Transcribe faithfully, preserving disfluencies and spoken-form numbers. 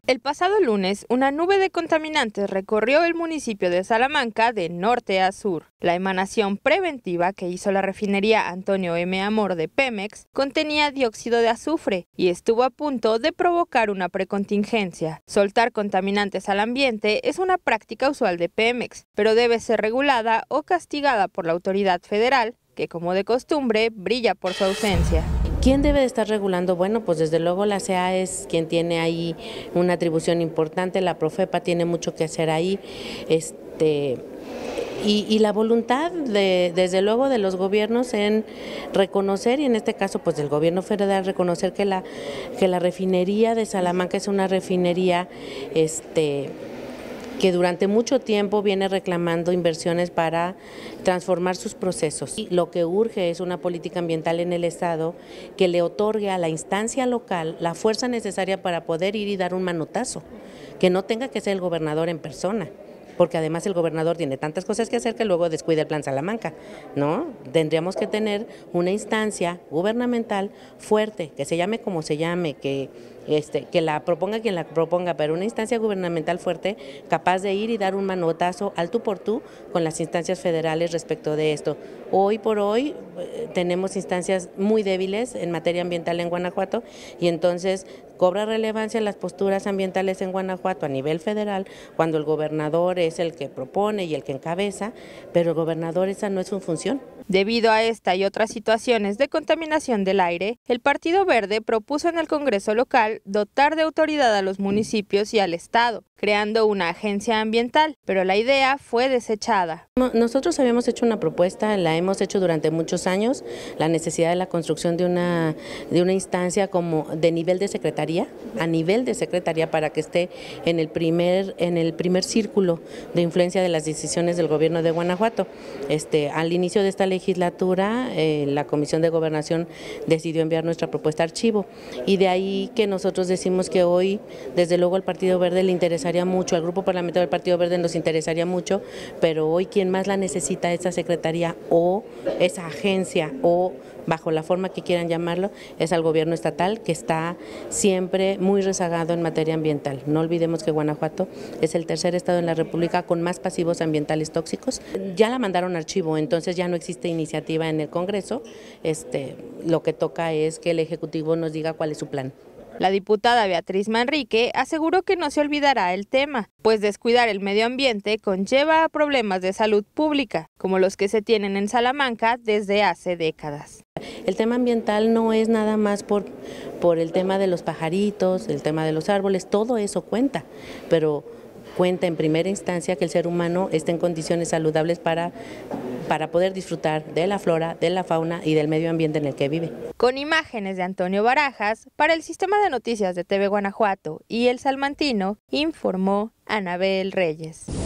El pasado lunes, una nube de contaminantes recorrió el municipio de Salamanca de norte a sur. La emanación preventiva que hizo la refinería Antonio M. Amor de Pemex contenía dióxido de azufre y estuvo a punto de provocar una precontingencia. Soltar contaminantes al ambiente es una práctica usual de Pemex, pero debe ser regulada o castigada por la autoridad federal, que como de costumbre brilla por su ausencia. ¿Quién debe de estar regulando? Bueno, pues desde luego la C A es quien tiene ahí una atribución importante, la Profepa tiene mucho que hacer ahí, este, y, y la voluntad de, desde luego de los gobiernos en reconocer, y en este caso pues del gobierno federal, reconocer que la, que la refinería de Salamanca es una refinería este, que durante mucho tiempo viene reclamando inversiones para transformar sus procesos. Y lo que urge es una política ambiental en el Estado que le otorgue a la instancia local la fuerza necesaria para poder ir y dar un manotazo, que no tenga que ser el gobernador en persona, porque además el gobernador tiene tantas cosas que hacer que luego descuida el Plan Salamanca, ¿no? Tendríamos que tener una instancia gubernamental fuerte, que se llame como se llame, que, este, que la proponga quien la proponga, pero una instancia gubernamental fuerte capaz de ir y dar un manotazo al tú por tú con las instancias federales respecto de esto. Hoy por hoy eh, tenemos instancias muy débiles en materia ambiental en Guanajuato y entonces cobra relevancia las posturas ambientales en Guanajuato a nivel federal cuando el gobernador es el que propone y el que encabeza, pero el gobernador esa no es su función. Debido a esta y otras situaciones de contaminación del aire, el Partido Verde propuso en el Congreso local dotar de autoridad a los municipios y al Estado, creando una agencia ambiental, pero la idea fue desechada. Nosotros habíamos hecho una propuesta, la hemos hecho durante muchos años, la necesidad de la construcción de una, de una instancia como de nivel de secretaría, a nivel de secretaría para que esté en el primer, en el primer círculo de influencia de las decisiones del gobierno de Guanajuato. Este, al inicio de esta legislatura, eh, la Comisión de Gobernación decidió enviar nuestra propuesta a archivo y de ahí que nosotros decimos que hoy, desde luego al Partido Verde le interesaría mucho, al Grupo Parlamentario del Partido Verde nos interesaría mucho, pero hoy quien más la necesita esa secretaría o esa agencia o bajo la forma que quieran llamarlo, es al gobierno estatal que está siempre muy rezagado en materia ambiental. No olvidemos que Guanajuato es el tercer estado en la República con más pasivos ambientales tóxicos. Ya la mandaron a archivo, entonces ya no existe iniciativa en el Congreso. Este, lo que toca es que el Ejecutivo nos diga cuál es su plan. La diputada Beatriz Manrique aseguró que no se olvidará el tema, pues descuidar el medio ambiente conlleva a problemas de salud pública, como los que se tienen en Salamanca desde hace décadas. El tema ambiental no es nada más por, por el tema de los pajaritos, el tema de los árboles, todo eso cuenta, pero cuenta en primera instancia que el ser humano esté en condiciones saludables para, para poder disfrutar de la flora, de la fauna y del medio ambiente en el que vive. Con imágenes de Antonio Barajas, para el Sistema de Noticias de T V Guanajuato y El Salmantino, informó Anabel Reyes.